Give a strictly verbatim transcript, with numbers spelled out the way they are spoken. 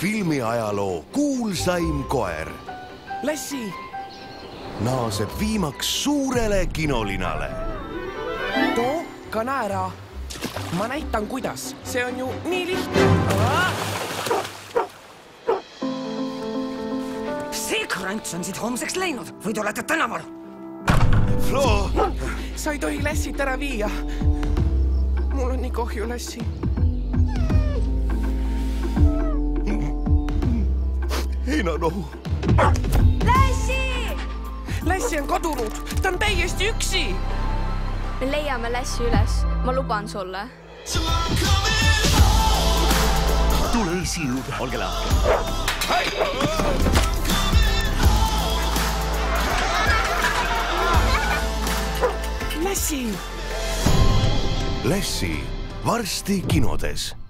filmiajaloo kuulsaim koer. Lassie naaseb viimaks suurele kinolinale. Too kana ära. Ma näitan, kuidas. See on ju nii lihtne. See krants on siit homseks läinud. Või te olete tänaval? Flo! Sa ei tohi Lassiet ära viia. Mul on nii kahju, Lassie. Heinanohu. Lassie! Lassie on kadunud. Ta on täiesti üksi. Me leiame Lassie üles. Ma luban sulle. Tule esi juurde. Olge lahke. Lassie! Lassie, varsti kinodes.